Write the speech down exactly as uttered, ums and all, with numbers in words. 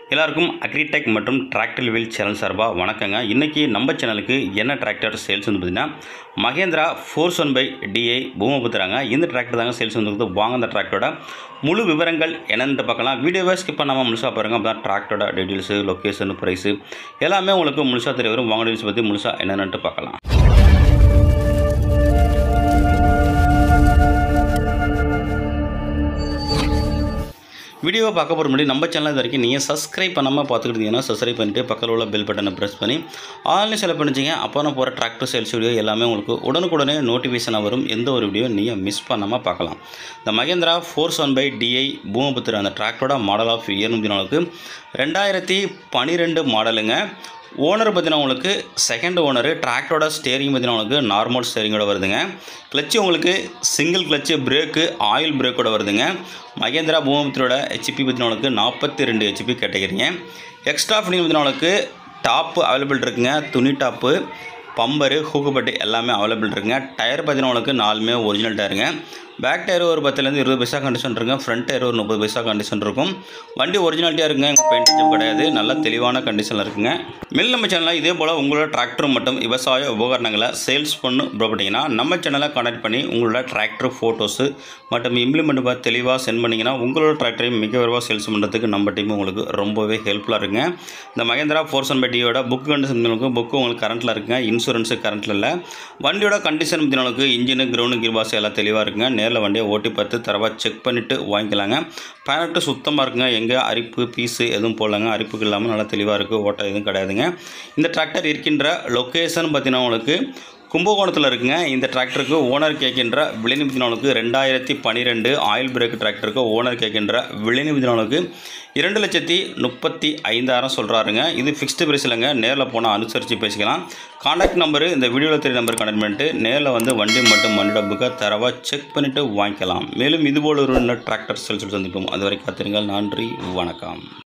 எல்லாருக்கும் அக்ரிடெக் மற்றும் tractor wheel channel சார்பாக வணக்கங்க. இன்றைக்கி நம்ம சேனலுக்கு என்ன டிராக்டர் சேல்ஸ் வந்து பார்த்திங்கன்னா Mahindra four one five DI பூமபுத்திராங்க. இந்த டிராக்டர் தாங்க சேல்ஸ் வந்து வாங்க. அந்த டிராக்டரோட முழு விவரங்கள் என்னென்னு பார்க்கலாம். வீடியோவை ஸ்கிப் பண்ணாமல் முழுசாக பாருங்கள். அப்போ தான் டிராக்டரோட டீட்டெயில்ஸு, லொக்கேஷன், ப்ரைஸு எல்லாமே உங்களுக்கு முழுசாக தெரிய வரும். வாங்க டீட்டெயில்ஸ் பற்றி முழுசாக என்னென்னு பார்க்கலாம். வீடியோவை பார்க்க போகிற முன்னாடி நம்ம சேனல் இது வரைக்கும் நீங்கள் சப்ஸ்கிரைப் பண்ணாமல் பார்த்துக்கிட்டீங்கன்னா சப்ஸ்கிரைப் பண்ணிவிட்டு பக்கத்தில் உள்ள பெல் பட்டனை ப்ரெஸ் பண்ணி ஆன்லைன் செலக்ட் பண்ணிச்சிங்க. அப்போ நான் போகிற டிராக்டர் சேல்ஸ் வீடியோ எல்லாமே உங்களுக்கு உடனுக்குடனே நோட்டிஃபிகேஷனாக வரும். எந்த ஒரு வீடியோ நீங்கள் மிஸ் பண்ணாமல் பார்க்கலாம். இந்த Mahindra four one five DI Bhoomiputra அந்த டிராக்டரோட மாடல் ஆஃப் இயர் நூற்றி நாலுக்கு ரெண்டாயிரத்தி பன்னிரெண்டு மாடலுங்க. ஓனர் பார்த்தீங்கன்னா உங்களுக்கு செகண்ட் ஓனரு. டிராக்டரோட ஸ்டேரிங் பார்த்தீங்கன்னா உங்களுக்கு நார்மல் ஸ்டேரிங்கோட வருதுங்க. கிளச்சு உங்களுக்கு சிங்கிள் கிளச்சு, பிரேக்கு ஆயில் பிரேக்கோட வருதுங்க. மகேந்திரா பூமபுத்திரோட ஹெச்பி பார்த்தீங்கன்னா உங்களுக்கு நாற்பத்தி ரெண்டு ஹெச்பி கேட்டகரிங்க. எக்ஸ்ட்ரா ஃபிட்டிங் பார்த்தீங்கன்னா உங்களுக்கு டாப்பு அவைலபிள் இருக்குங்க. துணி டாப்பு, பம்பரு, ஹூக்குப்பட்டு எல்லாமே அவைலபிள் இருக்குங்க. டயர் பார்த்தீங்கன்னா உங்களுக்கு நாலுமே ஒரிஜினல் டயருங்க. பேக் டயர் ஒரு பத்துலேருந்து இருபது பைசா கண்டிஷன் இருக்குங்க. ஃப்ரண்ட் டயர் ஒரு முப்பது பைசா கண்டிஷன் இருக்கும். வண்டி ஒரிஜினாலிட்டியாக இருக்குங்க. எங்கள் பெயிண்ட் டச்சப் கிடையாது. நல்ல தெளிவான கண்டிஷனில் இருக்குங்க. மேல் நம்ம சேனலில் இதே போல் உங்களோட டிராக்டர் மற்றும் விவசாய உபகரணங்களை சேல்ஸ் பண்ணு போட்டிங்கன்னா நம்ம சேனலை கான்டாக்ட் பண்ணி உங்களோட டிராக்டர் ஃபோட்டோஸு மற்றும் இம்ப்ளிமெண்ட் பார்த்து தெளிவாக சென்ட் பண்ணிங்கன்னா உங்களோட டிராக்டரையும் மிக விரைவாக சேல்ஸ் பண்ணுறதுக்கு நம்ம டீம் உங்களுக்கு ரொம்பவே ஹெல்ப்ஃபுல்லாக இருக்குங்க. இந்த மகேந்திரா ஃபோர்ஸ் ஒன் பை டியோட புக் கண்டிஷன் புக்கு உங்களுக்கு கரண்ட்டில் இருக்குங்க. இன்சூரன்ஸு கரண்ட்டில் இல்லை. வண்டியோட கண்டிஷன் உங்களுக்கு இன்ஜினு, கிரவுண்டு, கியர்பாக்ஸ் எல்லாம் தெளிவாக இருக்குங்க. நேரில் வண்டியை ஓட்டி பார்த்து தரவாக செக் பண்ணிவிட்டு வாங்கிக்கலாங்க. பேனட்டு சுத்தமாக இருக்குங்க. எங்கே அரிப்பு பீஸு எதுவும் போடலாங்க. அரிப்புக்கு இல்லாமல் நல்லா தெளிவாக இருக்குது. ஓட்டை எதுவும் கிடையாதுங்க. இந்த டிராக்டர் இருக்கின்ற லொக்கேஷன் பார்த்தீங்கன்னா உங்களுக்கு கும்பகோணத்தில் இருக்குங்க. இந்த டிராக்டருக்கு ஓனர் கேட்கின்ற விலை நாளுக்கு ரெண்டாயிரத்தி பன்னிரெண்டு ஆயில் பிரேக் டிராக்டருக்கு ஓனர் கேட்கின்ற விலை நாளுக்கு இரண்டு லட்சத்தி முப்பத்தி ஐந்தாயிரம் சொல்கிறாருங்க. இது ஃபிக்ஸ்டு பிரைஸ் இல்லைங்க. நேரில் போனால் அனுசரித்து பேசிக்கலாம். கான்டாக்ட் நம்பரு இந்த வீடியோவில் தெரிய நம்பர் கனெக்ட் பண்ணிட்டு நேரில் வந்து வண்டி மட்டும் வண்டியோட புக்கை தரவாக செக் பண்ணிவிட்டு வாங்கிக்கலாம். மேலும் இதுபோல் ஒரு டிராக்டர் சேல்ஸ் சந்திப்போம். அது வரைக்கும் காத்திருங்கள். நன்றி, வணக்கம்.